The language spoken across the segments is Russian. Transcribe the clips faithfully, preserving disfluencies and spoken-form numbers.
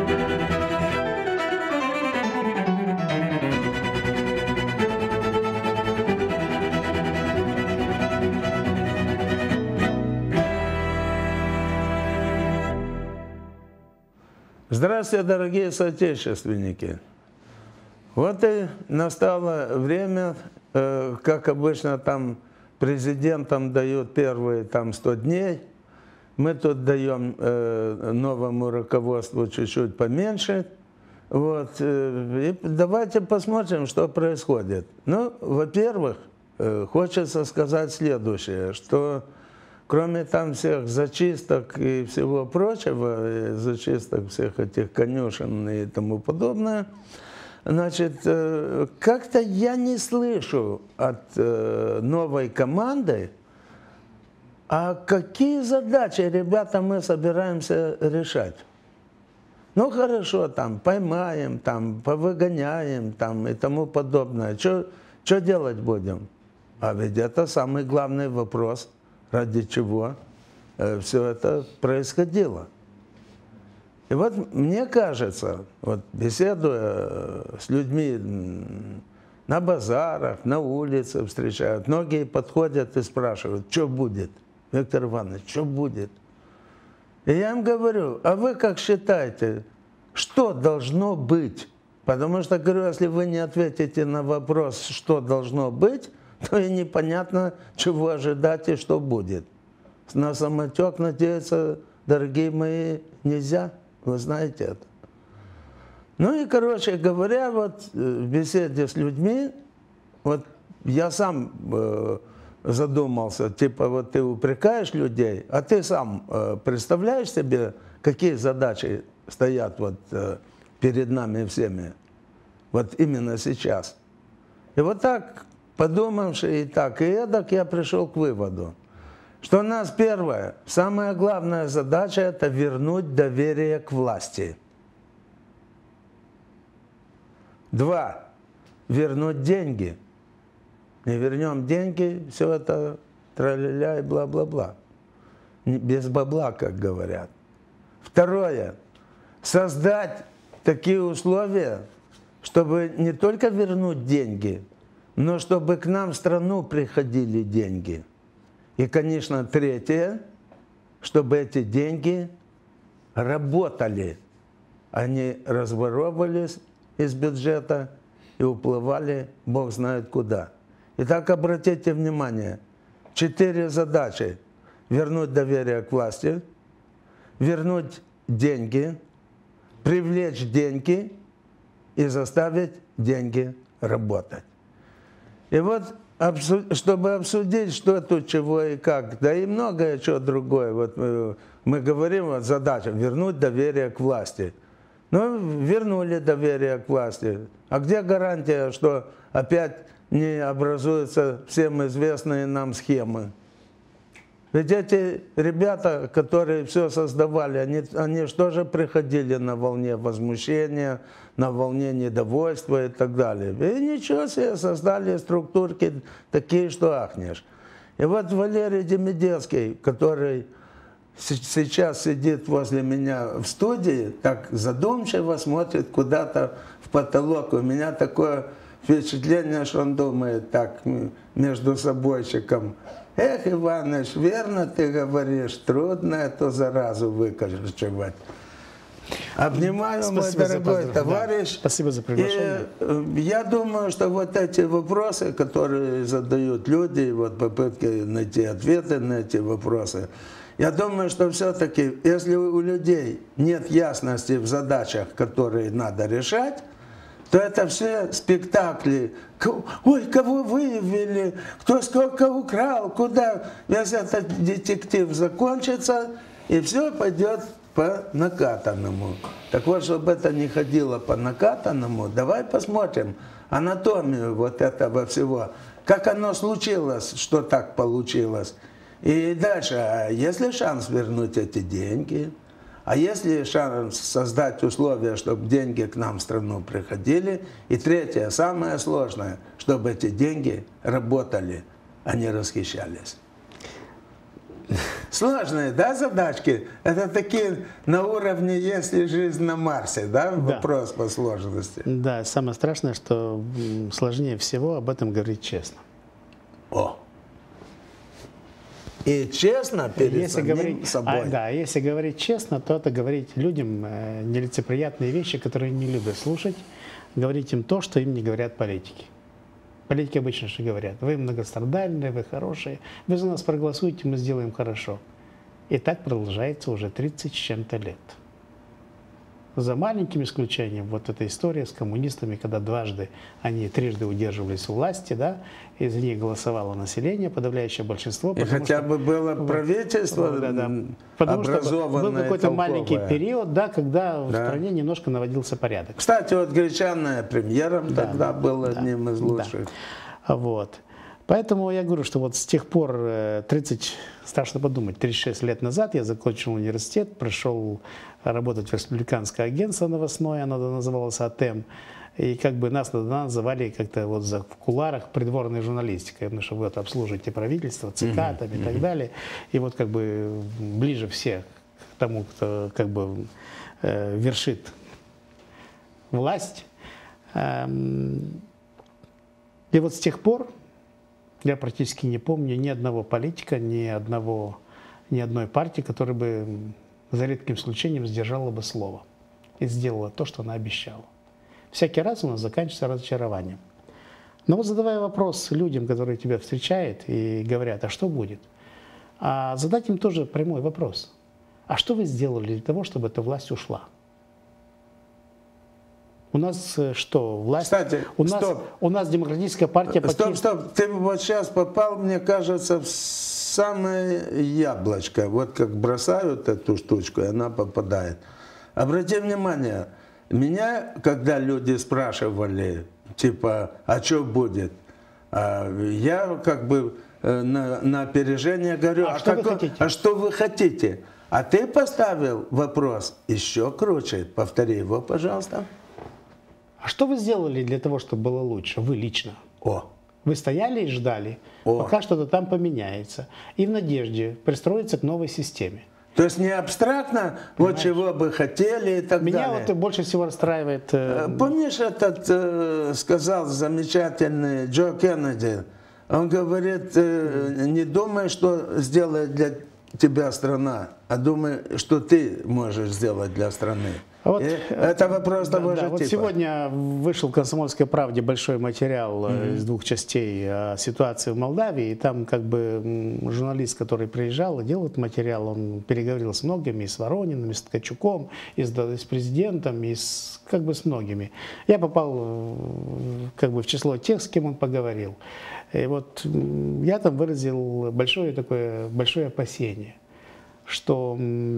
Здравствуйте, дорогие соотечественники! Вот и настало время, э, как обычно, там президентам дают первые там, сто дней. Мы тут даем э, новому руководству чуть-чуть поменьше. Вот, э, и давайте посмотрим, что происходит. Ну, во-первых, э, хочется сказать следующее, что кроме там всех зачисток и всего прочего, и зачисток всех этих конюшен и тому подобное, значит, как-то я не слышу от новой команды, а какие задачи, ребята, мы собираемся решать. Ну, хорошо, там, поймаем, там, повыгоняем, там, и тому подобное. Что делать будем? А ведь это самый главный вопрос. Ради чего э, все это происходило. И вот мне кажется, вот беседуя с людьми на базарах, на улице встречают, многие подходят и спрашивают, что будет, Виктор Иванович, что будет? И я им говорю, а вы как считаете, что должно быть? Потому что, говорю, если вы не ответите на вопрос, что должно быть, то и непонятно, чего ожидать и что будет. На самотек надеяться, дорогие мои, нельзя, вы знаете это. Ну и, короче говоря, вот в беседе с людьми, вот я сам э, задумался, типа вот ты упрекаешь людей, а ты сам э, представляешь себе, какие задачи стоят вот э, перед нами всеми, вот именно сейчас. И вот так, подумавши и так, и эдак, я пришел к выводу, что у нас первое, самая главная задача – это вернуть доверие к власти. Два – вернуть деньги. Не вернем деньги, все это тра-ля-ля и бла-бла-бла. Без бабла, как говорят. Второе – создать такие условия, чтобы не только вернуть деньги, но чтобы к нам в страну приходили деньги. И, конечно, третье, чтобы эти деньги работали, а не разворовывались из бюджета и уплывали бог знает куда. Итак, обратите внимание, четыре задачи. Вернуть доверие к власти, вернуть деньги, привлечь деньги и заставить деньги работать. И вот, чтобы обсудить, что тут, чего и как, да и многое чего другое, вот мы, мы говорим, вот задача, вернуть доверие к власти. Ну, вернули доверие к власти. А где гарантия, что опять не образуются всем известные нам схемы? Ведь эти ребята, которые все создавали, они, они что же приходили на волне возмущения, на волне недовольства и так далее. И ничего себе, создали структурки такие, что ахнешь. И вот Валерий Демидецкий, который сейчас сидит возле меня в студии, так задумчиво смотрит куда-то в потолок. У меня такое впечатление, что он думает так между собойчиком: эх, Иваныч, верно ты говоришь, трудно эту заразу выкорчевать. Обнимаю, Спасибо, мой дорогой товарищ. Да. Спасибо за приглашение. И я думаю, что вот эти вопросы, которые задают люди, вот попытки найти ответы на эти вопросы, я думаю, что все-таки, если у людей нет ясности в задачах, которые надо решать, то это все спектакли. Ой, кого выявили, кто сколько украл, куда. Весь этот детектив закончится, и все пойдет по накатанному. Так вот, чтобы это не ходило по накатанному, давай посмотрим анатомию вот этого всего. Как оно случилось, что так получилось. И дальше, а есть ли шанс вернуть эти деньги? А есть ли шанс создать условия, чтобы деньги к нам в страну приходили? И третье, самое сложное, чтобы эти деньги работали, а не расхищались. Сложные, да, задачки? Это такие на уровне «Есть ли жизнь на Марсе», да, Да. вопрос по сложности? Да, самое страшное, что м, сложнее всего об этом говорить честно. О! И честно перед Если самим говорить, собой. а, да, если говорить честно, то это говорить людям э, нелицеприятные вещи, которые не любят слушать, говорить им то, что им не говорят политики. Политики обычно что говорят: вы многострадальные, вы хорошие, вы за нас проголосуете, мы сделаем хорошо. И так продолжается уже тридцать с чем-то лет. За маленьким исключением вот эта история с коммунистами, когда дважды они трижды удерживались у власти, да, и за них голосовало население, подавляющее большинство. И хотя что, бы было правительство да, да, потому что был какой-то маленький период, да, когда в да. стране немножко наводился порядок. Кстати, вот Гречанная премьером Да, тогда был да, одним из лучших. Да. Вот. Поэтому я говорю, что вот с тех пор, тридцать, страшно подумать, тридцать шесть лет назад я закончил университет, пришел работать в республиканское агентство новостное, оно называлось АТЭМ, и как бы нас называли как-то вот за, в кулуарах придворной журналистикой, потому что вы вот обслуживаете правительство, ЦК там, и так далее, и вот как бы ближе всех к тому, кто как бы э, вершит власть. Эм, и вот с тех пор я практически не помню ни одного политика, ни, одного, ни одной партии, которая бы за редким исключением сдержала бы слово и сделала то, что она обещала. Всякий раз у нас заканчивается разочарованием. Но вот задавая вопрос людям, которые тебя встречают и говорят: а что будет? А задать им тоже прямой вопрос: а что вы сделали для того, чтобы эта власть ушла? У нас что, власть? Кстати, у, нас, стоп. у нас демократическая партия... Стоп, стоп, ты вот сейчас попал, мне кажется, в самое яблочко. Вот как бросают эту штучку, и она попадает. Обрати внимание, меня, когда люди спрашивали, типа, а что будет, я как бы на, на опережение говорю, а, а, что как, вы а что вы хотите? А ты поставил вопрос еще круче. Повтори его, пожалуйста. А что вы сделали для того, чтобы было лучше? Вы лично. О. Вы стояли и ждали, О. пока что-то там поменяется. И в надежде пристроиться к новой системе. То есть не абстрактно, понимаешь, вот чего бы хотели и так Меня далее. Меня вот больше всего расстраивает... Э... Помнишь, этот э, сказал замечательный Джо Кеннеди? Он говорит, э, не думай, что сделает для тебя страна, а думай, что ты можешь сделать для страны. Вот, это вопрос да, того да, же вот типа. Сегодня вышел в «Комсомольской правде» большой материал mm-hmm. из двух частей о ситуации в Молдавии. И там как бы журналист, который приезжал и делал этот материал, он переговорил с многими, и с Ворониным, и с Ткачуком, и с, и с президентом, и с, как бы с многими. Я попал как бы в число тех, с кем он поговорил. И вот я там выразил большое такое большое опасение, что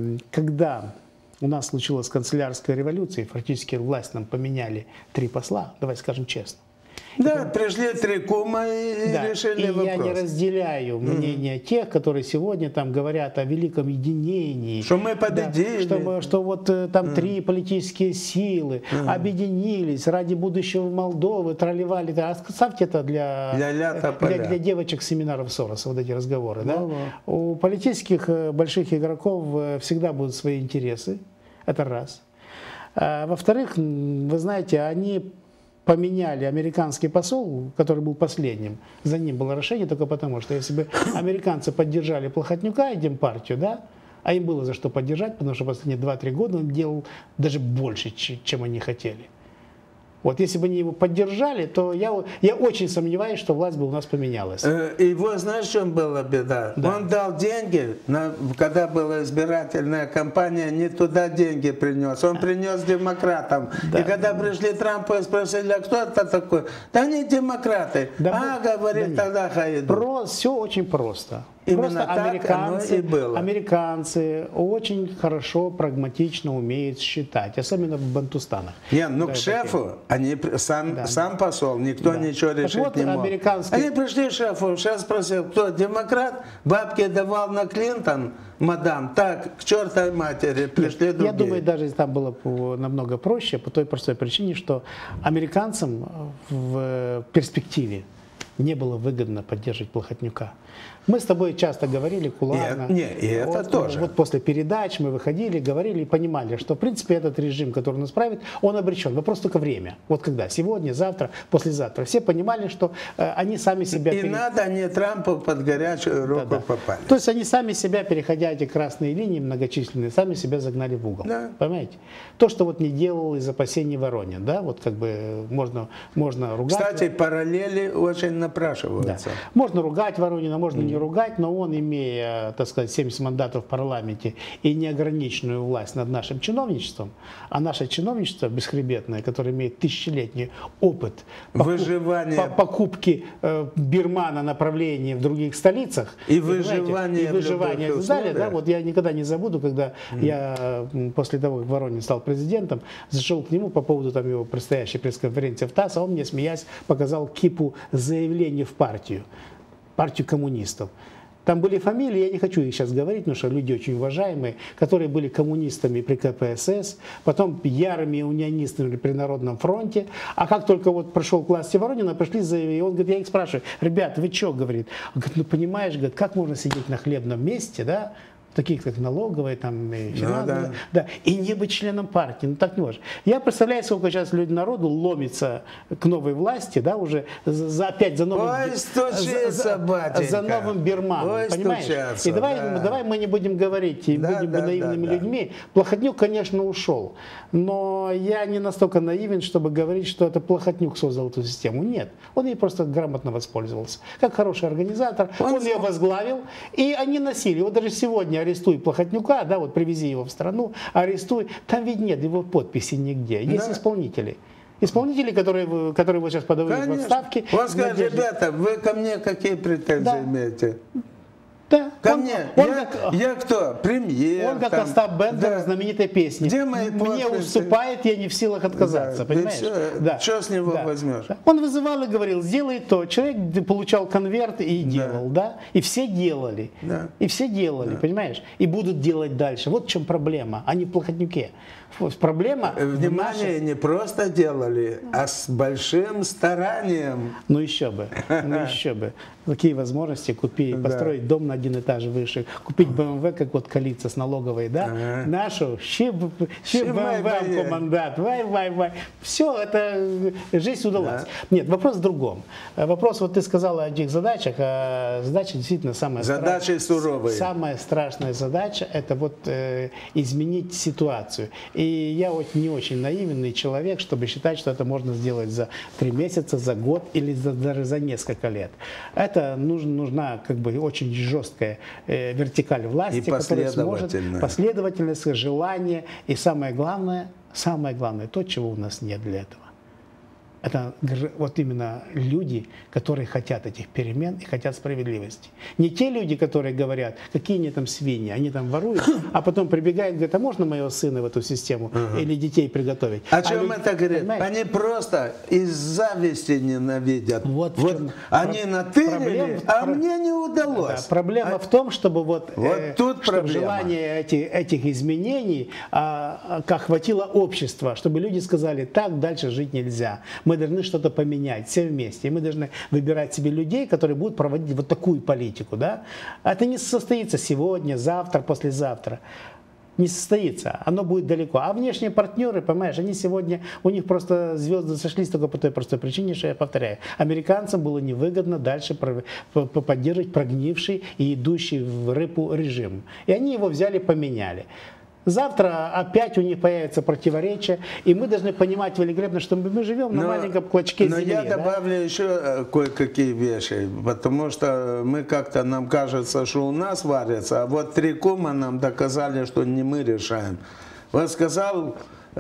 когда у нас случилась канцелярская революция, и фактически власть нам поменяли три посла, давай скажем честно. Да, и, пришли три кума и да, решили и вопрос. Я не разделяю мнение mm-hmm. тех, которые сегодня там говорят о великом единении. Что мы победили. Да, что, что вот там mm-hmm. три политические силы mm-hmm. объединились ради будущего Молдовы, тролливали. Да, оставьте это для, для, для, для девочек семинаров Сороса, вот эти разговоры. Mm-hmm. Да? У политических больших игроков всегда будут свои интересы. Это раз. А, во-вторых, вы знаете, они поменяли американский посол, который был последним. За ним было решение только потому, что если бы американцы поддержали Плохотнюка и Демпартию, да, а им было за что поддержать, потому что последние два-три года он делал даже больше, чем они хотели. Вот если бы они его поддержали, то я, я очень сомневаюсь, что власть бы у нас поменялась. И вот знаешь, в чем была беда? Да. Он дал деньги, на, когда была избирательная кампания, не туда деньги принес. Он принес демократам. Да. И когда пришли Трампу и спросили, а кто это такой? Да они демократы. Да, а, говорит, да тогда Хаиду. Про, все очень просто. Именно Просто так американцы, оно и было. Американцы очень хорошо, прагматично умеют считать, особенно в Бантустанах. Нет, ну да, к шефу, они, сам, да. сам посол, никто да. ничего так решить вот не мог. Американский... Они пришли к шефу, шеф спросил, кто демократ, бабки давал на Клинтон, мадам, так, к чертовой матери, пришли Нет, другие. Я думаю, даже там было намного проще, по той простой причине, что американцам в перспективе не было выгодно поддерживать Плохотнюка. Мы с тобой часто говорили кулуарно. И, не, и это вот, тоже. Вот после передач мы выходили, говорили и понимали, что в принципе этот режим, который нас правит, он обречен. Вопрос только время. Вот когда? Сегодня, завтра, послезавтра. Все понимали, что э, они сами себя... И пере... надо не Трампу под горячую руку Да, да. попали. То есть они сами себя, переходя эти красные линии многочисленные, сами себя загнали в угол. Да. Понимаете? То, что вот не делал из опасений Воронин, да, вот как бы можно, можно ругать. Кстати, параллели очень Да. напрашиваются. Можно ругать Воронина, можно mm. не ругать, но он, имея, так сказать, семьдесят мандатов в парламенте и неограниченную власть над нашим чиновничеством, а наше чиновничество бесхребетное, которое имеет тысячелетний опыт покуп, выживания, по, покупки э, Бирмана направлений в других столицах и выживание, и выживание и далее, да, вот я никогда не забуду, когда mm. я после того, как Воронин стал президентом, зашел к нему по поводу там его предстоящей пресс-конференции в ТАСС, а он мне, смеясь, показал кипу заявлений в партию, партию коммунистов. Там были фамилии, я не хочу их сейчас говорить, потому что люди очень уважаемые, которые были коммунистами при ка пэ эс эс, потом ярыми унионистами при Народном фронте. А как только вот пришел к власти Воронина, пришли заявления, он говорит, я их спрашиваю, ребят, вы что, говорит? Он говорит, ну понимаешь, говорит, как можно сидеть на хлебном месте, да, таких как налоговые, там, и финансовые, да, да. Да, и не быть членом партии, ну так не может. Я представляю, сколько сейчас люди народу ломится к новой власти, да, уже за, опять за новым, Ой, стучится, за, за новым Бирманом, Ой, понимаешь? стучаться, И давай, да. давай мы не будем говорить, и да, будем да, наивными да, да. людьми. Плохотнюк, конечно, ушел, но я не настолько наивен, чтобы говорить, что это Плохотнюк создал эту систему. Нет, он ей просто грамотно воспользовался. Как хороший организатор, он, он ее возглавил, и они носили. Вот даже сегодня арестуй Плохотнюка, да, вот привези его в страну, арестуй, там ведь нет его подписи нигде, есть да. исполнители. Исполнители, которые, которые вот сейчас подают в отставке. Он скажет, ребята, вы ко мне какие претензии да. имеете? Да. Ко он, мне. Он, я, как, я кто? Премьер. Он как там, Остап Бендер да. знаменитой песни. Где мои Мне подписи? уступает, я не в силах отказаться. Да. Понимаешь? Все, да. Что с него да. возьмешь? Он вызывал и говорил, сделай то. Человек получал конверт и делал, да. да? И все делали. Да. И все делали, да. понимаешь? И будут делать дальше. Вот в чем проблема, а не в Плохотнюке. Проблема... Внимание, нашей... не просто делали, а с большим старанием. Ну еще бы, ну еще бы. Какие возможности купить, да. построить дом на один этаж выше, купить бэ эм вэ, как вот коалиция с налоговой, да? Ага. Нашу, щи бэ эм вэ, командат, вай, вай, вай. Все, это жизнь удалась. Да. Нет, вопрос в другом. Вопрос, вот ты сказала о этих задачах, а задача действительно самая Задачи страшная. суровые. Самая страшная задача – это вот э, изменить ситуацию. И я вот не очень наивный человек, чтобы считать, что это можно сделать за три месяца, за год или за, даже за несколько лет. Это нужна, нужна как бы очень жесткая э, вертикаль власти, и которая сможет последовательность, желание и самое главное, самое главное, то, чего у нас нет для этого. Это вот именно люди, которые хотят этих перемен и хотят справедливости. Не те люди, которые говорят, какие они там свиньи, они там воруют, а потом прибегают и говорят, а можно моего сына в эту систему uh-huh. или детей приготовить? О а чем люди, это говорит? понимаете? Они просто из зависти ненавидят. Вот, вот они натырили, а про... мне не удалось. Да, проблема а... в том, чтобы вот, вот э, тут чтобы проблема. желание эти, этих изменений а, а, охватило общество, чтобы люди сказали, так дальше жить нельзя. Мы должны что-то поменять все вместе. И мы должны выбирать себе людей, которые будут проводить вот такую политику. Да? Это не состоится сегодня, завтра, послезавтра. Не состоится. Оно будет далеко. А внешние партнеры, понимаешь, они сегодня, у них просто звезды сошлись только по той простой причине, что я повторяю. Американцам было невыгодно дальше поддерживать прогнивший и идущий в рыбу режим. И они его взяли, поменяли. Завтра опять у них появятся противоречия, и мы должны понимать великолепно, что мы живем на но, маленьком клочке но земли. Но я добавлю да? еще кое-какие вещи, потому что мы как-то, нам кажется, что у нас варятся, а вот три кума нам доказали, что не мы решаем. Вот сказал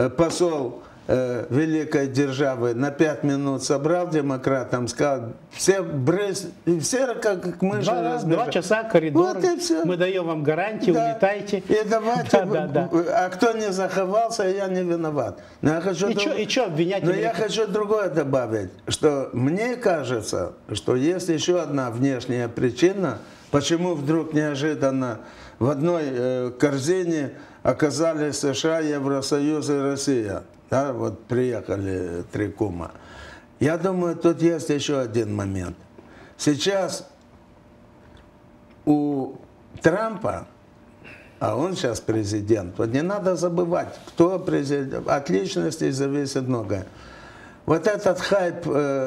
посол великой державы, на пять минут собрал демократам, сказал, все брысь, все как мы же два, два часа коридор, вот мы даем вам гарантии, да. улетайте. И давайте, да, да, да. А кто не заховался, я не виноват. Но я хочу, и друг... что, и что обвинять? Но я хочу другое добавить, что мне кажется, что есть еще одна внешняя причина, почему вдруг неожиданно в одной э, корзине оказались США, Евросоюз и Россия. Да, вот приехали три кума. Я думаю, тут есть еще один момент. Сейчас у Трампа, а он сейчас президент, вот не надо забывать, кто президент, от личности зависит многое. Вот этот хайп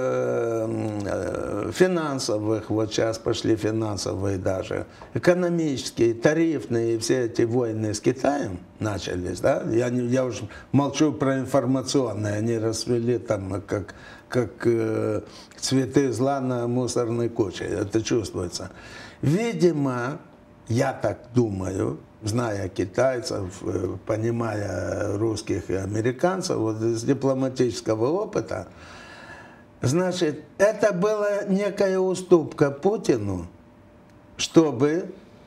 э, финансовых, вот сейчас пошли финансовые даже, экономические, тарифные, все эти войны с Китаем начались, да? Я, не, я уж молчу про информационные, они расцвели там как, как э, цветы зла на мусорной куче, это чувствуется. Видимо, я так думаю, зная китайцев, понимая русских и американцев, вот из дипломатического опыта, значит, это была некая уступка Путину, чтобы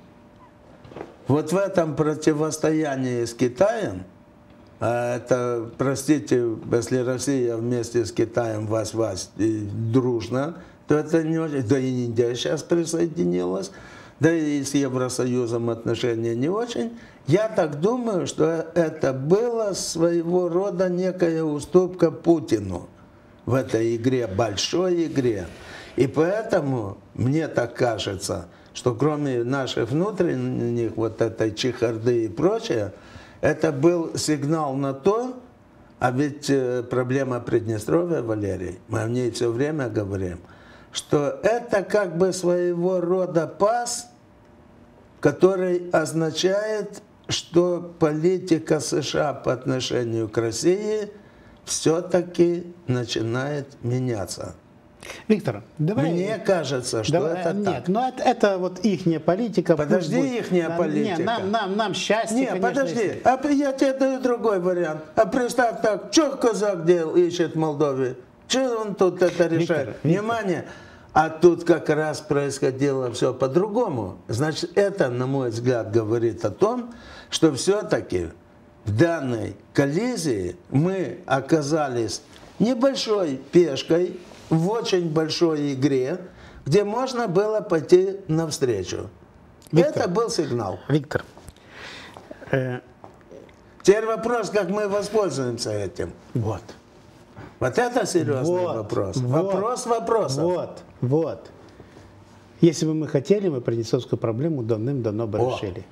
вот в этом противостоянии с Китаем, а это, простите, если Россия вместе с Китаем вас-вас дружно, то это не очень, да и Индия сейчас присоединилась, да и с Евросоюзом отношения не очень. Я так думаю, что это было своего рода некая уступка Путину в этой игре, большой игре. И поэтому, мне так кажется, что кроме наших внутренних, вот этой чехарды и прочее, это был сигнал на то, а ведь проблема Приднестровья, Валерий, мы о ней все время говорим, что это как бы своего рода пас, который означает, что политика США по отношению к России все-таки начинает меняться. Виктор, давай... Мне кажется, что давай, это нет, так. но это, это вот ихняя политика. Подожди, ихняя нам, политика. Не, нам, нам, нам счастье, Нет, конечно, подожди, если... а я тебе даю другой вариант. А представь так, что казак дел ищет в Молдове? Что он тут это решает? Виктор, Внимание! Виктор. А тут как раз происходило все по-другому. Значит, это, на мой взгляд, говорит о том, что все-таки в данной коллизии мы оказались небольшой пешкой в очень большой игре, где можно было пойти навстречу. Виктор, это был сигнал. Виктор. Э... Теперь вопрос, как мы воспользуемся этим. Вот. Вот это серьезный вот, вопрос. Вот, вопрос вопросов. Вот, вот. Если бы мы хотели, мы Приднестровскую проблему давным-давно бы О. решили.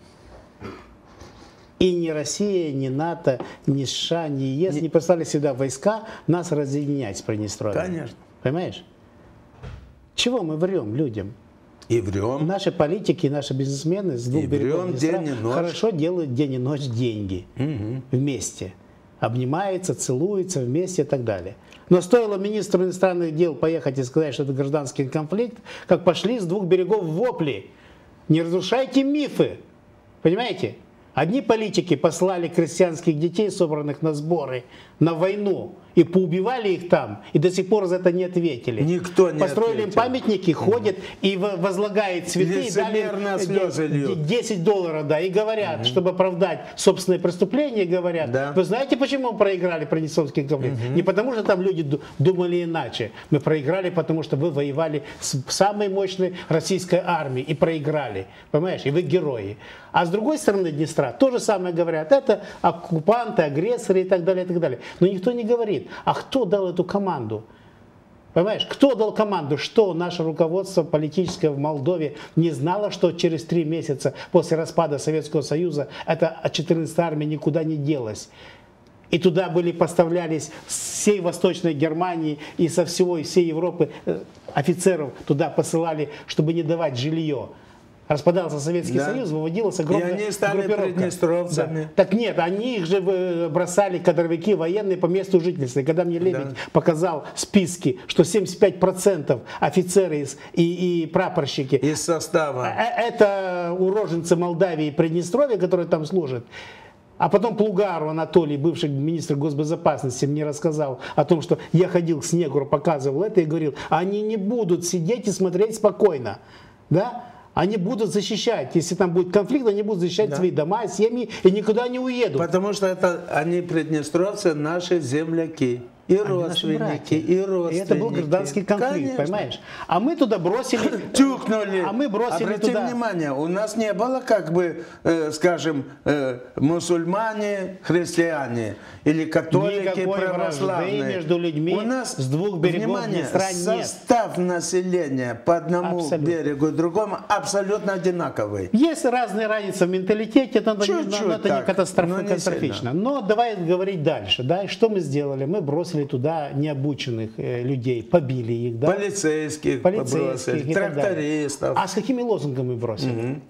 И ни Россия, ни НАТО, ни США, ни ЕС не, не послали сюда войска нас разъединять с Приднестровьем. Конечно. Понимаешь? Чего мы врем людям? И врем. Наши политики, наши бизнесмены с двух и берегов врем Днестра день и ночь. хорошо делают день и ночь деньги. Угу. Вместе. Обнимаются, целуются вместе и так далее. Но стоило министру иностранных дел поехать и сказать, что это гражданский конфликт, как пошли с двух берегов вопли. Не разрушайте мифы. Понимаете? Одни политики послали крестьянских детей, собранных на сборы, на войну, и поубивали их там, и до сих пор за это не ответили. Никто не Построили им ответил. памятники, ходят и возлагают цветы, и дали слезы льют. десять долларов, да, и говорят, угу. чтобы оправдать собственное преступление, говорят, да. вы знаете, почему мы проиграли Приднестровский конфликт? Угу. Не потому, что там люди думали иначе. Мы проиграли, потому что вы воевали с самой мощной российской армией и проиграли. Понимаешь? И вы герои. А с другой стороны Днестра то же самое говорят. Это оккупанты, агрессоры и так далее, и так далее. Но никто не говорит, а кто дал эту команду? Понимаешь, кто дал команду, что наше руководство политическое в Молдове не знало, что через три месяца после распада Советского Союза эта четырнадцатая армия никуда не делась. И туда были поставлялись с всей Восточной Германии и со всего, из всей Европы офицеров туда посылали, чтобы не давать жилье. Распадался Советский да. Союз, выводилась огромная группировка. И они стали приднестровцами. Да. Так нет, они их же бросали кадровики военные по месту жительства. И когда мне Лебедь да. показал списки, что семьдесят пять процентов офицеры и, и прапорщики из состава. Это уроженцы Молдавии и Приднестровья, которые там служат. А потом Плугару Анатолий, бывший министр госбезопасности, мне рассказал о том, что я ходил к Снегуру, показывал это и говорил, они не будут сидеть и смотреть спокойно. Да? Они будут защищать, если там будет конфликт, они будут защищать да. свои дома, семьи и никуда не уедут. Потому что это они, приднестровцы, наши земляки. и родственники, и родственники. И это был гражданский конфликт, Конечно. Понимаешь? А мы туда бросили... Тюкнули. А мы бросили Обрати туда... внимание, у нас не было, как бы, э, скажем, э, мусульмане, христиане или католики, Никакой православные. вражды между людьми у нас, с двух берегов внимание, Днестра нет. Состав населения по одному Абсолютно. берегу и другому абсолютно одинаковый. Есть разные разницы в менталитете, это, Чуть-чуть но это так, не катастроф, но не катастрофично. Но давай говорить дальше. Да? Что мы сделали? Мы бросили туда необученных э, людей, побили их. Да? Полицейских, Полицейских побросили, и так далее. трактористов. А с какими лозунгами бросили?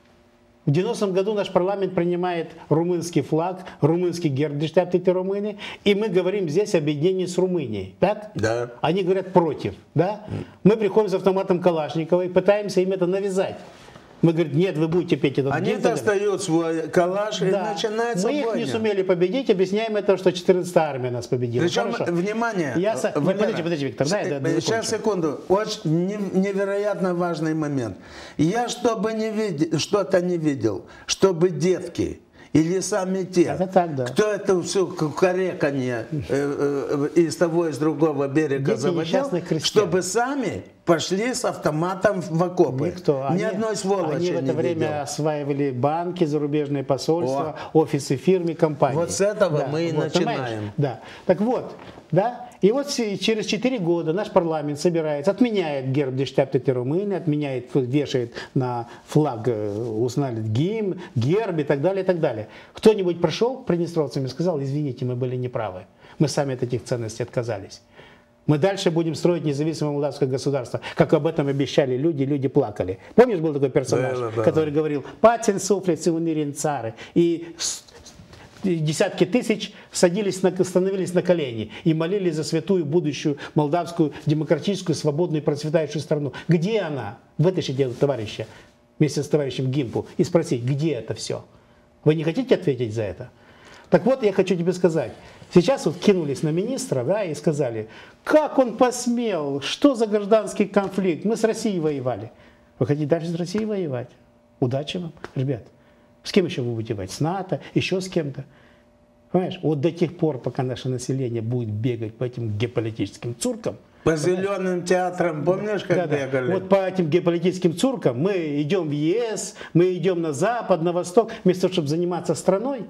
В девяностом году наш парламент принимает румынский флаг, румынский герб, дештабтите румыны, и мы говорим здесь о объединении с Румынией. Так? Да. Они говорят против. Да? Мы приходим с автоматом Калашникова и пытаемся им это навязать. Мы говорим, нет, вы будете петь этот Они гимн. достают свой калаш Да. и начинается Мы их бойня. не сумели победить, объясняем это, что четырнадцатая армия нас победила. Причем, Хорошо. внимание, Я со... Валера, подожди, подожди, Виктор, дай, дай, дай сейчас, закончу. секунду, очень невероятно важный момент. Я чтобы не видел, что-то не видел, чтобы детки или сами те, Это так, да. кто это все кукареканье э, э, из того и с другого берега Дети заводил, несчастных крестьян. чтобы сами пошли с автоматом в окопы. Никто. Ни Они, одной сволочи они в это не время видел. осваивали банки, зарубежные посольства, офисы фирм и компаний. Вот с этого Да, мы и вот, начинаем. понимаешь? Да. Так вот, да, и вот с- через четыре года наш парламент собирается, отменяет герб дештабтите румыны, отменяет, вешает на флаг, э, узнали гимн, герб и так далее, и так далее. Кто-нибудь прошел к приднестровцам и сказал, извините, мы были неправы, мы сами от этих ценностей отказались. Мы дальше будем строить независимое молдавское государство. Как об этом обещали люди, люди плакали. Помнишь, был такой персонаж, Было, было. который говорил «Патин суфлет сивунирин цары». И с- и десятки тысяч садились на, становились на колени и молились за святую будущую молдавскую демократическую, свободную и процветающую страну. Где она? Вытащите этого товарища вместе с товарищем Гимпу и спросить, где это все? Вы не хотите ответить за это? Так вот, я хочу тебе сказать. Сейчас вот кинулись на министра, да, и сказали, как он посмел, что за гражданский конфликт, мы с Россией воевали. Вы хотите дальше с Россией воевать? Удачи вам, ребят. С кем еще вы будете воевать? С НАТО, еще с кем-то. Понимаешь, вот до тех пор, пока наше население будет бегать по этим геополитическим цуркам, По зеленым театрам, помнишь, как да, да. бегали? Вот по этим геополитическим цуркам мы идем в ЕС, мы идем на Запад, на Восток, вместо того, чтобы заниматься страной.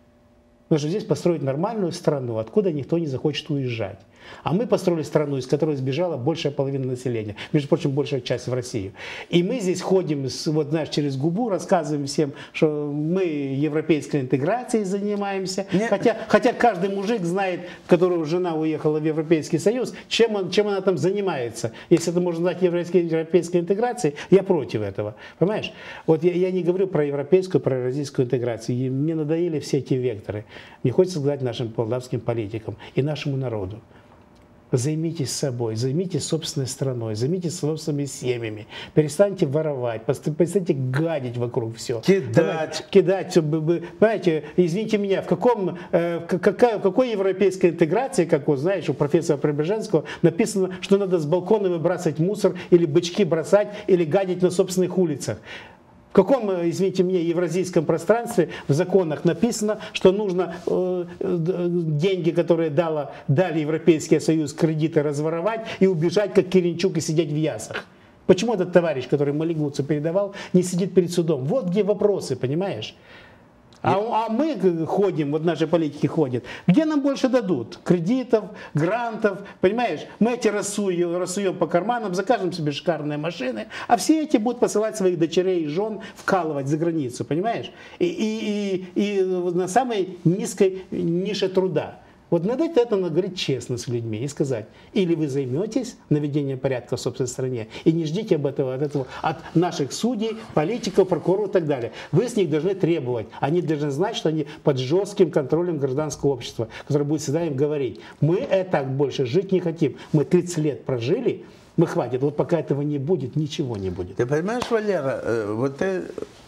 Нужно здесь построить нормальную страну, откуда никто не захочет уезжать. А мы построили страну, из которой сбежала большая половина населения. Между прочим, большая часть в Россию. И мы здесь ходим, с, вот знаешь, через губу, рассказываем всем, что мы европейской интеграцией занимаемся. Нет. Хотя, хотя каждый мужик знает, которого жена уехала в Европейский Союз, чем, он, чем она там занимается. Если это можно назвать европейской, европейской интеграцией, я против этого. Понимаешь? Вот я, я не говорю про европейскую, про евразийскую интеграцию. И мне надоели все эти векторы. Мне хочется сказать нашим молдавским политикам и нашему народу. Займитесь собой, займитесь собственной страной, займитесь собственными семьями, перестаньте воровать, перестаньте гадить вокруг все. Кидать. Кидать все. Понимаете, извините меня, в, каком, э, какая, в какой европейской интеграции, как вот знаешь, у профессора Преображенского написано, что надо с балкона выбрасывать мусор или бычки бросать, или гадить на собственных улицах. В каком, извините меня, евразийском пространстве в законах написано, что нужно э, деньги, которые дала, дали Европейский Союз, кредиты разворовать и убежать, как Киренчук, и сидеть в ясах? Почему этот товарищ, который Малигуцу передавал, не сидит перед судом? Вот где вопросы, понимаешь? А, а мы ходим, вот наши политики ходят, где нам больше дадут? Кредитов, грантов, понимаешь? Мы эти рассуем, рассуем по карманам, закажем себе шикарные машины, а все эти будут посылать своих дочерей и жен вкалывать за границу, понимаешь? И, и, и, и на самой низкой нише труда. Вот надо это надо говорить честно с людьми и сказать, или вы займетесь наведением порядка в собственной стране, и не ждите об этого, от этого от наших судей, политиков, прокуроров и так далее. Вы с них должны требовать, они должны знать, что они под жестким контролем гражданского общества, которое будет всегда им говорить, мы так больше жить не хотим, мы тридцать лет прожили, мы хватит, вот пока этого не будет, ничего не будет. Ты понимаешь, Валера, э, вот ты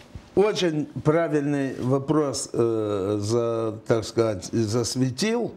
очень правильный вопрос, э, за, так сказать, засветил.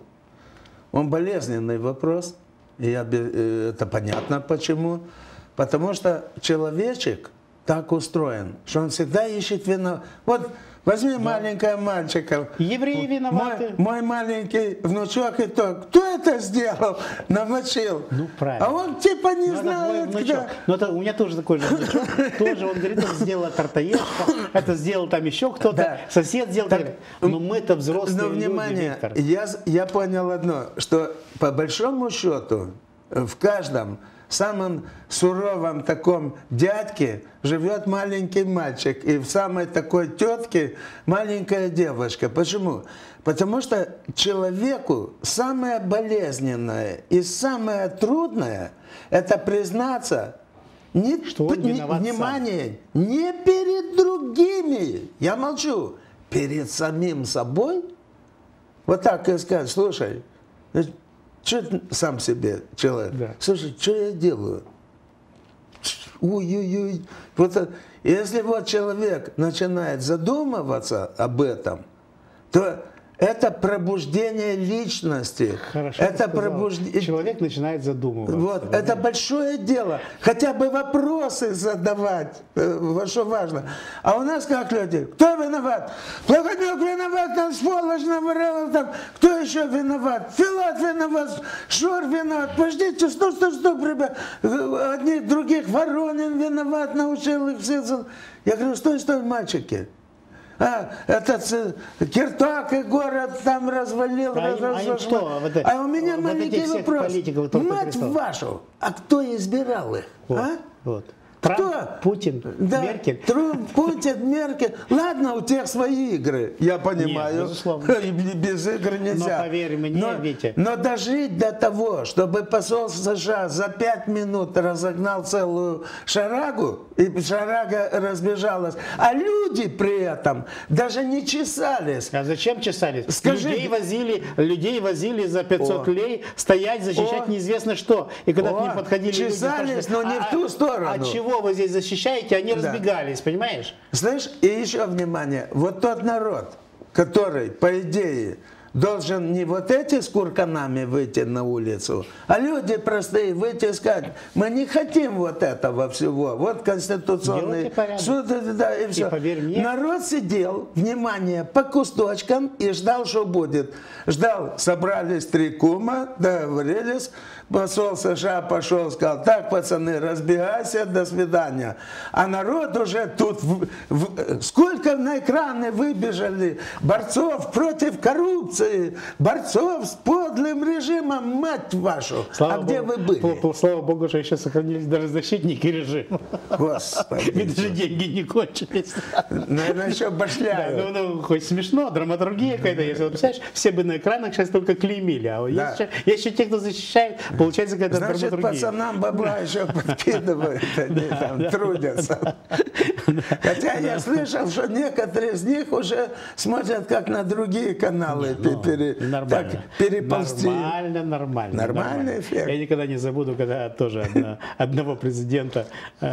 Он болезненный вопрос, и я, это понятно почему. Потому что человечек так устроен, что он всегда ищет вину. Вот Возьми да. маленького мальчика. Евреи виноваты. Мой, мой маленький внучок и то. Кто это сделал? Намочил. Ну, правильно. А он типа не ну, знает, кто. Ну, это, у меня тоже такой же внучок. Тоже он говорит, это сделала Тартаешка, это сделал там еще кто-то, да. сосед сделал. Так, но мы-то взрослые но, люди, внимание, Виктор. Я, я понял одно, что по большому счету в каждом самом суровом таком дядьке живет маленький мальчик, и в самой такой тетке маленькая девочка. Почему? Потому что человеку самое болезненное и самое трудное – это признаться, не, что он не, виноват внимание, сам. не перед другими, я молчу, перед самим собой. Вот так и сказать, слушай, что сам себе человек? Да. Слушай, что я делаю? Ой-ой-ой. Вот, если вот человек начинает задумываться об этом, то это пробуждение личности. Хорошо, это пробуждение. Человек начинает задумываться. Вот, это большое дело. Хотя бы вопросы задавать, вот что важно. А у нас как люди? Кто виноват? Плохотнюк виноват, там сволочь наворовал, там. Кто еще виноват? Филат виноват, Шор виноват. Подождите, стоп, стоп, стоп, ребят. Одних других Воронин виноват, научил их все. Я говорю, стой, стой, мальчики. А, этот Киртак и город там развалил, а разошел. А, что? Вот, а у меня вот маленький вопрос. Мать вашу, а кто избирал их? Вот, а? вот. Кто? Трамп, Путин, да, Меркель. Трамп, Путин, Меркель. Ладно, у тех свои игры, я понимаю. Нет, безусловно. Без игр нельзя. Но поверь мне, но, Витя. Но дожить до того, чтобы посол США за пять минут разогнал целую шарагу, и шарага разбежалась, а люди при этом даже не чесались. А зачем чесались? Скажи... Людей возили, людей возили за пятьсот О. лей стоять, защищать О. неизвестно что. И когда О. к ним подходили чесались, люди... но не а, в ту сторону. А чего вы здесь защищаете? Они да. разбегались, понимаешь? Знаешь, и еще внимание, вот тот народ, который, по идее, должен не вот эти с курканами выйти на улицу, а люди простые выйти и сказать, мы не хотим вот этого всего. Вот Конституционный суд, да, и все. И поверь мне, народ сидел, внимание, по кусточкам и ждал, что будет. Ждал, собрались три кума, договорились, посол США пошел, сказал, так, пацаны, разбегайся, до свидания. А народ уже тут, в, в, сколько на экраны выбежали борцов против коррупции, борцов с подлым режимом, мать вашу. Слава а Богу, где вы были? Слава Богу, что еще сохранились даже защитники режима. Господи. Ведь даже деньги не кончились. Наверное, еще башляют. Да, ну, ну, хоть смешно, драматургия какая-то. Если, представляешь, все бы на экранах сейчас только клеймили. А да. есть, еще, есть еще те, кто защищает, получается какая-то Значит, драматургия. пацанам бабла еще подкидывают, они там трудятся. Хотя я слышал, что некоторые из них уже смотрят как на другие каналы, переползти. Нормально, нормально. Нормальный эффект. Я никогда не забуду, когда тоже одного президента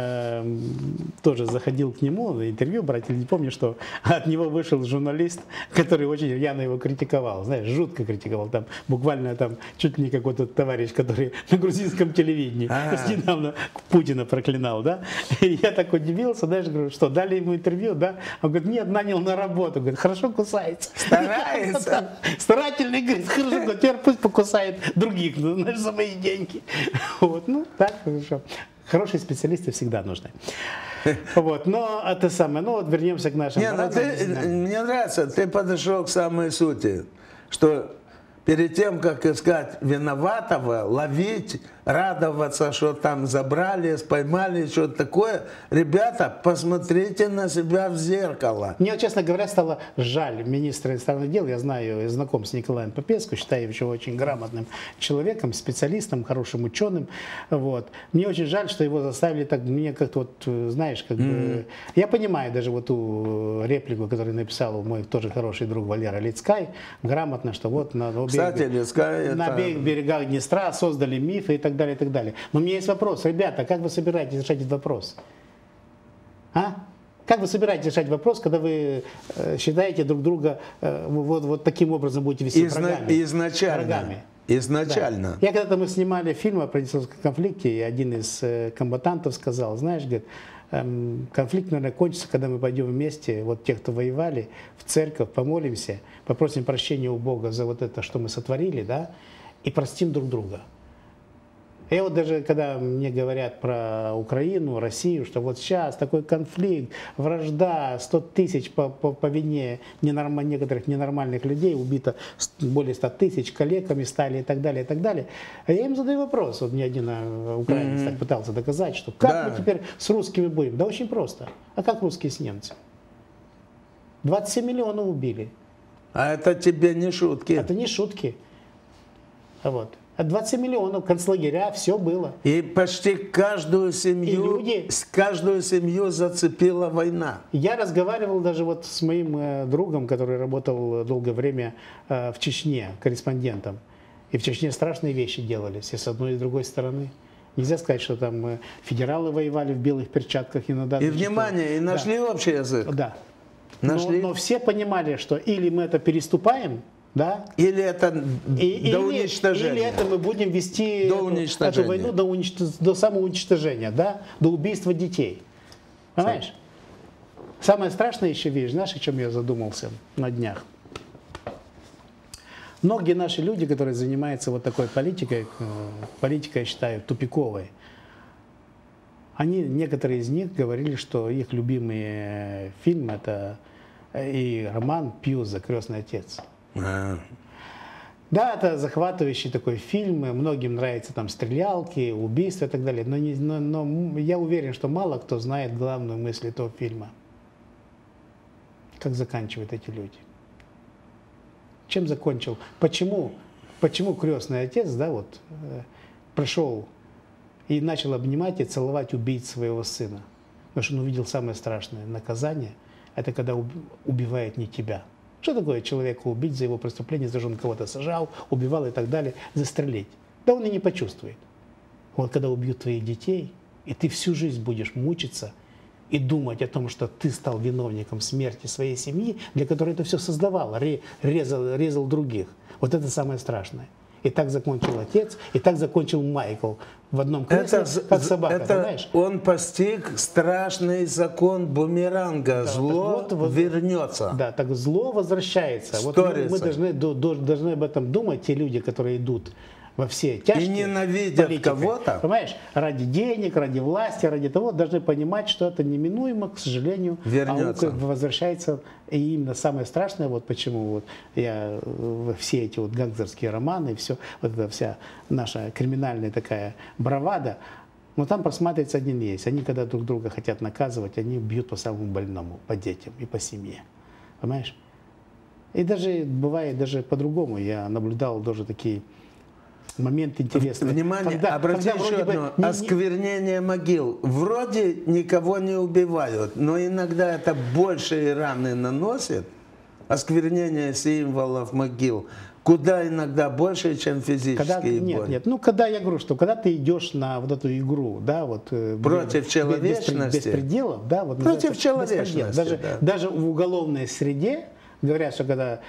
тоже заходил к нему на интервью брать, или не помню, что от него вышел журналист, который очень явно его критиковал, знаешь, жутко критиковал, там буквально там чуть ли не какой-то товарищ, который на грузинском телевидении А-а-а. недавно Путина проклинал, да, и я так удивился, знаешь, говорю, что дали ему интервью, да, он говорит, нет, нанял на работу, говорит, хорошо кусается. Старается. Старательный, говорит, хорошо, теперь пусть покусает других, знаешь, за мои деньги. Вот, ну, так, хорошо. Хорошие специалисты всегда нужны. Вот, но это самое, ну вот вернемся к нашим... Не, ну ты, мне нравится, ты подошел к самой сути, что перед тем, как искать виноватого, ловить, радоваться, что там забрали, поймали, что-то такое, ребята, посмотрите на себя в зеркало. Мне, честно говоря, стало жаль министра иностранных дел. Я знаю, я знаком с Николаем Попеску, считаю его очень грамотным человеком, специалистом, хорошим ученым. Вот. Мне очень жаль, что его заставили так, мне как-то вот, знаешь, как mm-hmm. бы... Я понимаю даже вот ту реплику, которую написал мой тоже хороший друг Валера Лицкай, грамотно, что вот на обеих, Кстати, Лицкай, на это... обеих берегах Днестра создали мифы и так далее, и так далее. Но у меня есть вопрос. Ребята, как вы собираетесь решать этот вопрос? А? Как вы собираетесь решать вопрос, когда вы э, считаете друг друга э, вот, вот таким образом будете вести Изна... врагами? Изначально. Врагами. Изначально. Да. Я когда-то мы снимали фильм о Приднестровском конфликте, и один из э, комбатантов сказал, знаешь, говорит, эм, конфликт, наверное, кончится, когда мы пойдем вместе, вот те, кто воевали, в церковь, помолимся, попросим прощения у Бога за вот это, что мы сотворили, да, и простим друг друга. И вот даже когда мне говорят про Украину, Россию, что вот сейчас такой конфликт, вражда, сто тысяч по, по, по вине ненорм... некоторых ненормальных людей, убито более ста тысяч, калеками стали и так далее, и так далее. А я им задаю вопрос, вот мне один украинец mm-hmm. так пытался доказать, что как да. мы теперь с русскими будем? Да очень просто. А как русские с немцами? двадцать семь миллионов убили. А это тебе не шутки. Это не шутки. Вот. двадцать семь миллионов, концлагеря, все было. И почти каждую семью, люди, каждую семью зацепила война. Я разговаривал даже вот с моим э, другом, который работал долгое время э, в Чечне, корреспондентом. И в Чечне страшные вещи делались, и с одной и с другой стороны. Нельзя сказать, что там э, федералы воевали в белых перчатках. Иногда, и внимание, и нашли да. общий язык? Да. Нашли? Но, но все понимали, что или мы это переступаем, да? Или это и, до или, уничтожения. Или это мы будем вести эту, эту войну до, унич... до самоуничтожения, да? До убийства детей. Понимаешь? Самое страшное еще, видишь, знаешь, о чем я задумался на днях? Многие наши люди, которые занимаются вот такой политикой, политикой, я считаю, тупиковой, они, некоторые из них говорили, что их любимый фильм это и роман Пьюза «Крестный отец». А. Да, это захватывающий такой фильм, многим нравятся там стрелялки, убийства и так далее, но, не, но, но я уверен, что мало кто знает главную мысль этого фильма. Как заканчивают эти люди? Чем закончил? Почему, почему крестный отец, да, вот, э, пришел и начал обнимать и целовать убийц своего сына? Потому что он увидел самое страшное наказание, это когда убивает не тебя. Что такое человека убить за его преступление, за что он кого-то сажал, убивал и так далее, застрелить? Да он и не почувствует. Вот когда убьют твоих детей, и ты всю жизнь будешь мучиться и думать о том, что ты стал виновником смерти своей семьи, для которой это все создавал, резал, резал других. Вот это самое страшное. И так закончил отец, и так закончил Майкл в одном кресле, это, как собака, это понимаешь? Он постиг страшный закон бумеранга. Да, зло вот, вернется. Да, так зло возвращается. Вот мы, мы должны, до, должны об этом думать, те люди, которые идут во все тяжкие. И ненавидят кого-то. Понимаешь, ради денег, ради власти, ради того, должны понимать, что это неминуемо, к сожалению, вернется. А возвращается. И именно самое страшное, вот почему вот я все эти вот гангстерские романы, все, вот эта вся наша криминальная такая бравада, но там просматривается один есть. Они, когда друг друга хотят наказывать, они бьют по самому больному, по детям и по семье. Понимаешь? И даже бывает даже по-другому. Я наблюдал даже такие момент интересный. Внимание, когда, обрати когда еще одно. Не, осквернение могил. Вроде никого не убивают, но иногда это большие раны наносит. Осквернение символов могил. Куда иногда больше, чем физические когда, боли. Нет, нет. Ну, когда я говорю, что когда ты идешь на вот эту игру, да, вот против без, человечности, без, без пределов, да, вот против человечности, даже, да. даже в уголовной среде. Говорят, что когда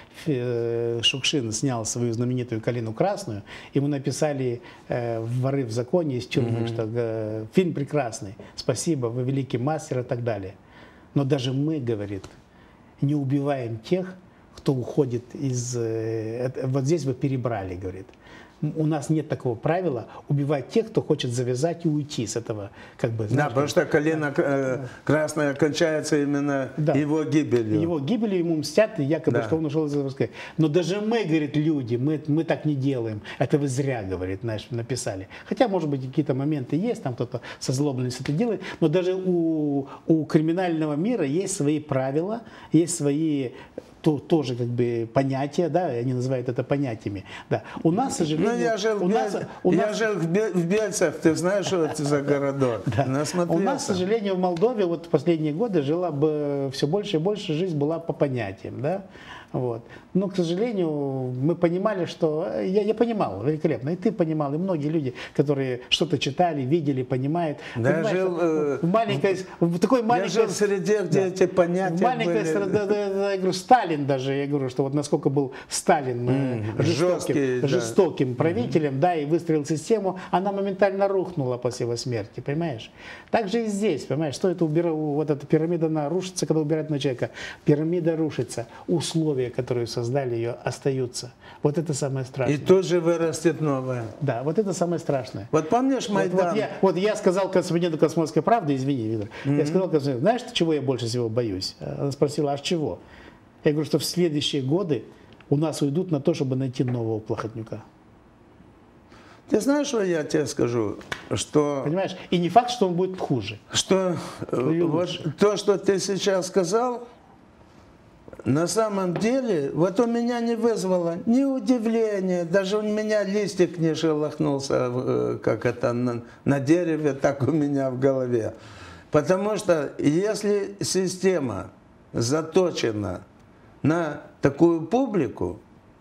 Шукшин снял свою знаменитую «Калину красную», ему написали э, «Воры в законе» из тюрьмы, mm-hmm. что э, фильм прекрасный, спасибо, вы великий мастер и так далее. Но даже мы, говорит, не убиваем тех, кто уходит из... Э, вот здесь вы перебрали, говорит. У нас нет такого правила убивать тех, кто хочет завязать и уйти с этого. Как бы, знаешь, да, потому что «Калина э, красная» кончается именно да. его гибелью. Его гибелью ему мстят, и якобы, да. что он ушел из Запорожской. Но даже мы, говорит, люди, мы, мы так не делаем. Это вы зря, говорит, знаешь, написали. Хотя, может быть, какие-то моменты есть, там кто-то со злобностью это делает, но даже у, у криминального мира есть свои правила, есть свои... То, тоже как бы понятия, да, они называют это понятиями. Да. У нас, к сожалению... Ну, я жил, у в, нас, Бель... у я нас... жил в, Бель... в Бельцах, ты знаешь, что это за городок? Да. У нас, к сожалению, в Молдове вот в последние годы жила бы все больше и больше, жизнь была по понятиям, да. Вот. Но, к сожалению, мы понимали, что... Я, я понимал великолепно, и ты понимал, и многие люди, которые что-то читали, видели, понимают. Да, я жил, э, в маленькой, в такой маленькой... Я жил в среде, где да, эти понятия маленькой, были... Да, да, да, я говорю, Сталин даже, я говорю, что вот насколько был Сталин mm, жестоким, жесткий, жестоким да. правителем, mm. да, и выстроил систему, она моментально рухнула после его смерти, понимаешь? Так же и здесь, понимаешь, что это убирает, вот эта пирамида, она рушится, когда убирают на человека. Пирамида рушится, условия, которые создали ее, остаются. Вот это самое страшное. И тут же вырастет новое. Да, вот это самое страшное. Вот помнишь Майдан? Вот, вот, я, вот я сказал корреспонденту «Комсомольской правды», извини, Виктор, mm-hmm. я сказал корреспонденту, знаешь, чего я больше всего боюсь? Она спросила, а чего? Я говорю, что в следующие годы у нас уйдут на то, чтобы найти нового Плохотнюка. Ты знаешь, что я тебе скажу? Что... Понимаешь? И не факт, что он будет хуже. Что вот то, что ты сейчас сказал, на самом деле, вот у меня не вызвало ни удивления, даже у меня листик не шелохнулся, как это на, на дереве, так у меня в голове. Потому что если система заточена на такую публику,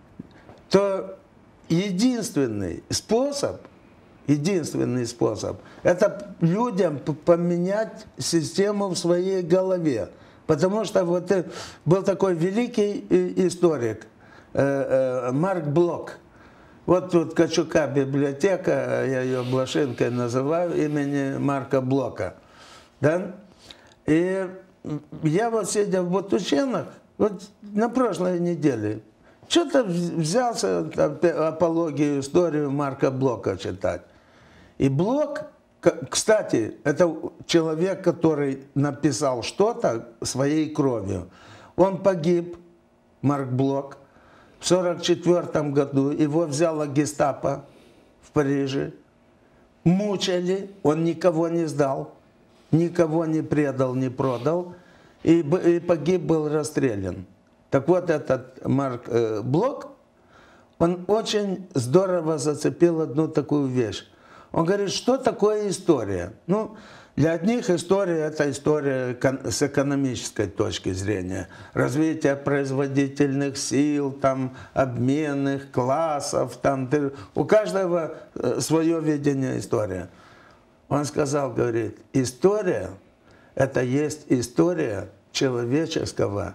то единственный способ, единственный способ, это людям поменять систему в своей голове. Потому что вот был такой великий историк Марк Блок. Вот тут Качука библиотека, я ее Блошинкой называю, имени Марка Блока. Да? И я вот сидя в Бутученах, вот на прошлой неделе, что-то взялся апологию, историю Марка Блока читать. И Блок, кстати, это человек, который написал что-то своей кровью. Он погиб, Марк Блок, в сорок четвёртом году. Его взяла гестапо в Париже. Мучили, он никого не сдал, никого не предал, не продал. И, и погиб, был расстрелян. Так вот, этот Марк э, Блок, он очень здорово зацепил одну такую вещь. Он говорит, что такое история? Ну, для одних история – это история с экономической точки зрения. Развитие производительных сил, там, обменных классов. Там, у каждого свое видение истории. Он сказал, говорит, история – это есть история человеческого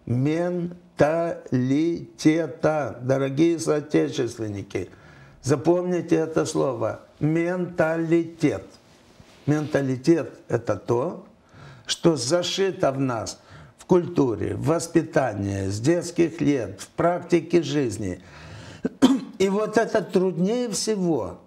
менталитета. Дорогие соотечественники, запомните это слово. Менталитет. Менталитет – это то, что зашито в нас в культуре, в воспитании, с детских лет, в практике жизни. И вот это труднее всего.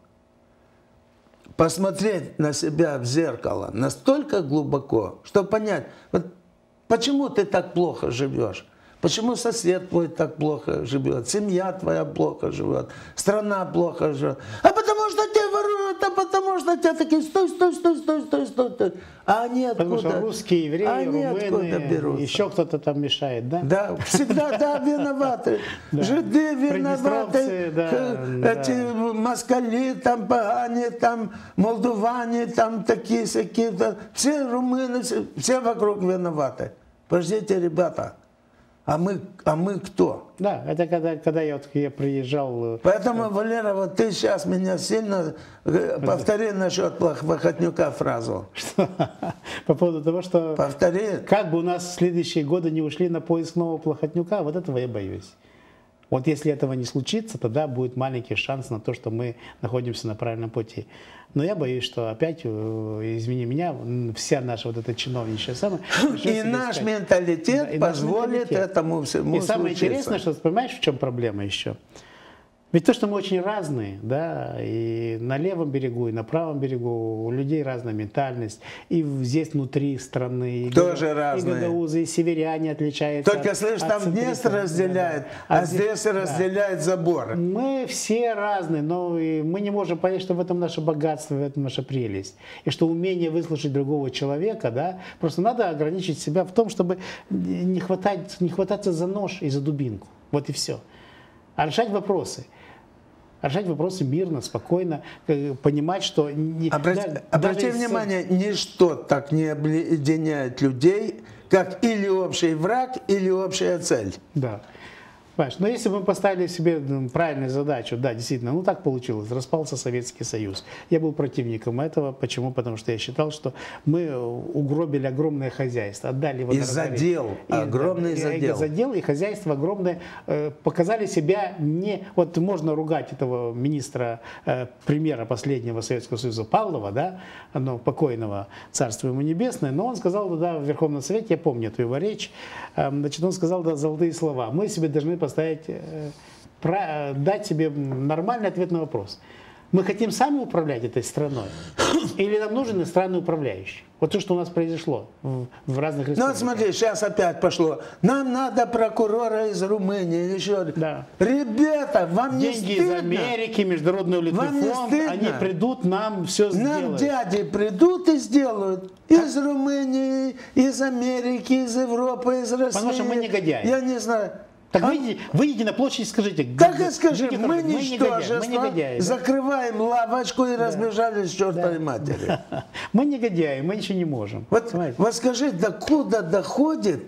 Посмотреть на себя в зеркало настолько глубоко, чтобы понять, вот почему ты так плохо живешь. Почему сосед твой так плохо живет, семья твоя плохо живет, страна плохо живет. А потому что тебя воруют, а потому что тебя такие стой, стой, стой, стой, стой, стой, стой. А они откуда? Потому что русские, евреи, они румыны, еще кто-то там мешает, да? Да, всегда, да, виноваты. Жиды виноваты, эти москали, там, пагане, там, молдуване, там, такие-сякие. Все румыны, все вокруг виноваты. Подождите, ребята. А мы, а мы кто? Да, это когда, когда я, вот, я приезжал... Поэтому, Валера, вот ты сейчас меня сильно... Повтори насчет Плохотнюка фразу. Что? По поводу того, что... Повтори. Как бы у нас в следующие годы не ушли на поиск нового Плохотнюка, вот этого я боюсь. Вот если этого не случится, тогда будет маленький шанс на то, что мы находимся на правильном пути. Но я боюсь, что опять, извини меня, вся наша вот эта чиновничья самая... И наш сказать, менталитет да, позволит наш менталитет. Этому всему И самое случиться. Интересное, что, понимаешь, в чем проблема еще? Ведь то, что мы очень разные, да, и на левом берегу, и на правом берегу у людей разная ментальность, и здесь внутри страны, и тоже и разные. гагаузы, и северяне отличаются. Только, слышь, там Днестр разделяет, да, а, а здесь, здесь разделяет да. забор. Мы все разные, но и мы не можем понять, что в этом наше богатство, в этом наша прелесть. И что умение выслушать другого человека, да, просто надо ограничить себя в том, чтобы не, хватать, не хвататься за нож и за дубинку. Вот и все. А решать вопросы. Решать вопросы мирно, спокойно, понимать, что... Не, Обрати, да, обрати внимание, если... ничто так не объединяет людей, как или общий враг, или общая цель. Да. Понимаешь? Но если бы мы поставили себе правильную задачу, да, действительно, ну так получилось, распался Советский Союз. Я был противником этого. Почему? Потому что я считал, что мы угробили огромное хозяйство, отдали его и задел, и, огромный да, задел. И задел, и хозяйство огромное, э, показали себя не... Вот можно ругать этого министра, э, премьера последнего Советского Союза Павлова, да, ну, покойного, царство ему небесное, но он сказал, да, в Верховном Совете, я помню эту его речь, э, значит, он сказал, да, золотые слова. Мы себе должны поставить, э, про, дать себе нормальный ответ на вопрос. Мы хотим сами управлять этой страной? Или нам нужен иностранный управляющий? Вот то, что у нас произошло в, в разных республиках. Ну, вот смотри, сейчас опять пошло. Нам надо прокурора из Румынии. Еще... Да. Ребята, вам Деньги не стыдно? из Америки, Международный валютный Вам фонд, не стыдно? они придут, нам все сделают. Нам дяди придут и сделают. Из Румынии, из Америки, из Европы, из России. Потому что мы негодяи. Я не знаю. Так А? выйдите, выйдите на площадь и скажите. Так и скажи, люди, мы ничтожество, мы негодяи, да? закрываем лавочку и Да. разбежались к чертовой Да. матери. Мы негодяи, мы ничего не можем. Вот, Понимаете? вот скажи, докуда доходит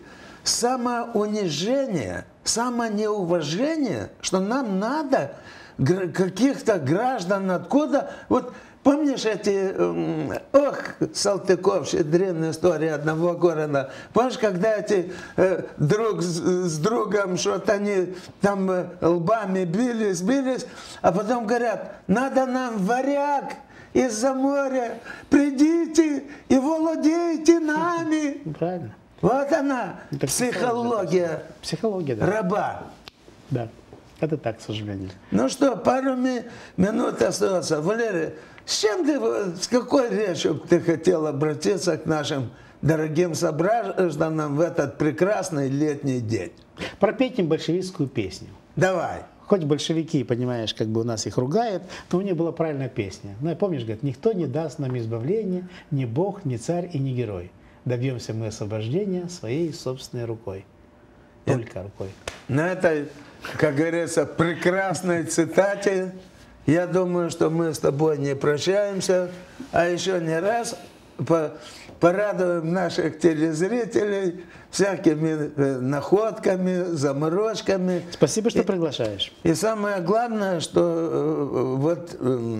самоунижение, самонеуважение, что нам надо гр- каких-то граждан откуда... Вот помнишь эти... эм, ох, Салтыков, древняя история одного города. Помнишь, когда эти э, друг с, с другом, что-то они там э, лбами бились, бились, а потом говорят, надо нам варяг из-за моря, придите и владейте нами. Правильно. Вот она, Это психология Психология, да. раба. Да. Это так, к сожалению. Ну что, пару ми- минут остается. Валерий, с чем ты, с какой речью ты хотел обратиться к нашим дорогим согражданам в этот прекрасный летний день? Пропеть им большевистскую песню. Давай. Хоть большевики, понимаешь, как бы у нас их ругают, но у них была правильная песня. Ну, помнишь, говорит, никто не даст нам избавления, ни Бог, ни царь и ни герой. Добьемся мы освобождения своей собственной рукой. Только рукой. На этой, как говорится, прекрасной цитате, я думаю, что мы с тобой не прощаемся, а еще не раз по- порадуем наших телезрителей всякими э, находками, заморочками. Спасибо, что приглашаешь. И самое главное, что э, вот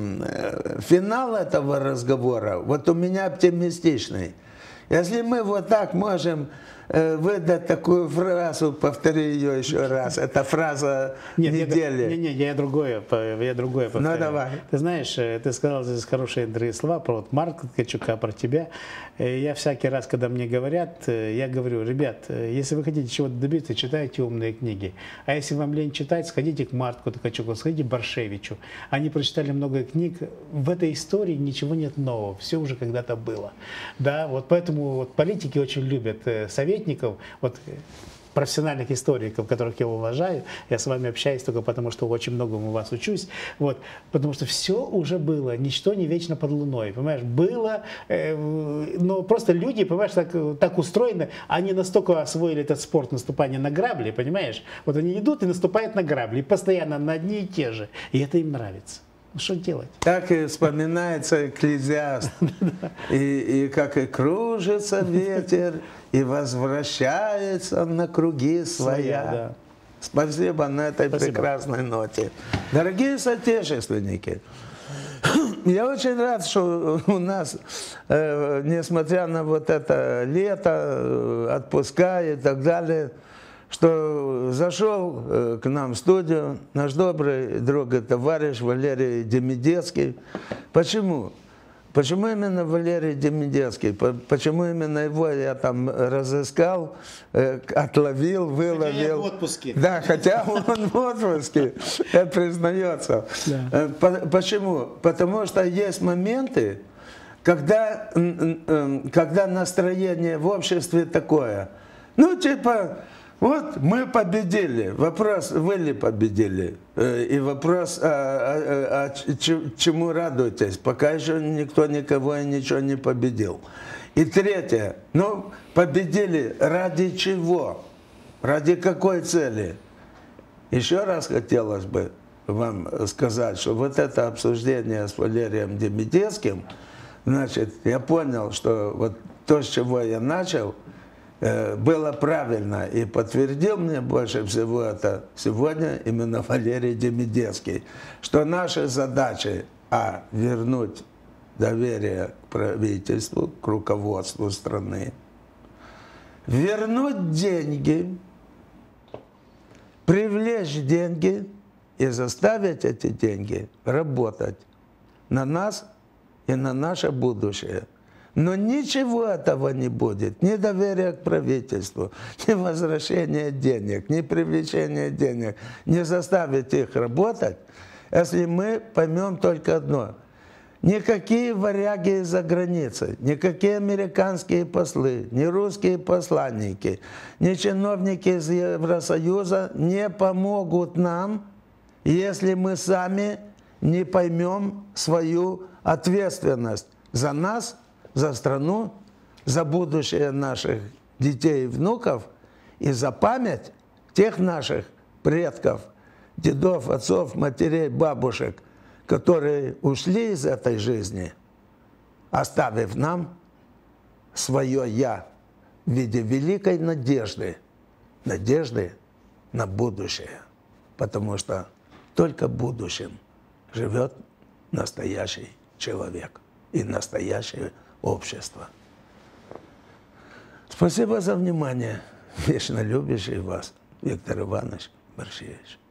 э, финал этого разговора, вот у меня оптимистичный. Если мы вот так можем э, выдать такую фразу, повтори ее еще раз, это фраза Нет, недели. Не, не, я другое, я другое повторяю. Ну, давай. Ты знаешь, ты сказал здесь хорошие другие слова про вот Марка Ткачука, про тебя. Я всякий раз, когда мне говорят, я говорю, ребят, если вы хотите чего-то добиться, читайте умные книги. А если вам лень читать, сходите к Марку Ткачуку, сходите к Баршевичу. Они прочитали много книг. В этой истории ничего нет нового. Все уже когда-то было. Да, вот поэтому вот политики очень любят советников. Вот профессиональных историков, которых я уважаю. Я с вами общаюсь только потому, что очень многому у вас учусь. Вот, потому что все уже было, ничто не вечно под луной. Понимаешь, было, э, но просто люди, понимаешь, так, так устроены, они настолько освоили этот спорт наступания на грабли, понимаешь? Вот они идут и наступают на грабли, и постоянно на одни и те же. И это им нравится. Ну, что делать? Так и вспоминается Экклезиаст. И, и как и кружится ветер, и возвращается на круги своя. Своя, да. Спасибо на этой Спасибо. прекрасной ноте. Дорогие соотечественники, я очень рад, что у нас, э, несмотря на вот это лето, э, отпуска и так далее, что зашел э, к нам в студию наш добрый друг и товарищ Валерий Демидецкий. Почему? Почему именно Валерий Демидецкий? По- Почему именно его я там разыскал, э, отловил, выловил? Хотя я в отпуске. Да, хотя он в отпуске, это признается. Да. Э, по- Почему? Потому что есть моменты, когда, м, м, когда настроение в обществе такое. Ну, типа, вот мы победили. Вопрос, вы ли победили? Э, И вопрос, а, а- а- а ч- чему радуетесь? Пока еще никто никого и ничего не победил. И третье, ну, победили ради чего? Ради какой цели? Еще раз хотелось бы вам сказать, что вот это обсуждение с Валерием Демидецким, значит, я понял, что вот то, с чего я начал, э, было правильно и подтвердил мне больше всего это сегодня именно Валерий Демидецкий, что наши задачи, а, вернуть доверие к правительству, к руководству страны, вернуть деньги, привлечь деньги и заставить эти деньги работать на нас и на наше будущее. Но ничего этого не будет. Ни доверия к правительству, ни возвращения денег, ни привлечения денег. Не заставить их работать, если мы поймем только одно. Никакие варяги из-за границы, никакие американские послы, ни русские посланники, ни чиновники из Евросоюза не помогут нам, если мы сами не поймем свою ответственность за нас, за страну, за будущее наших детей и внуков и за память тех наших предков, дедов, отцов, матерей, бабушек, которые ушли из этой жизни, оставив нам свое «я» в виде великой надежды, надежды на будущее. Потому что только будущим живет настоящий человек и настоящее общество. Спасибо за внимание. Вечно любящий вас Виктор Иванович Борщевич.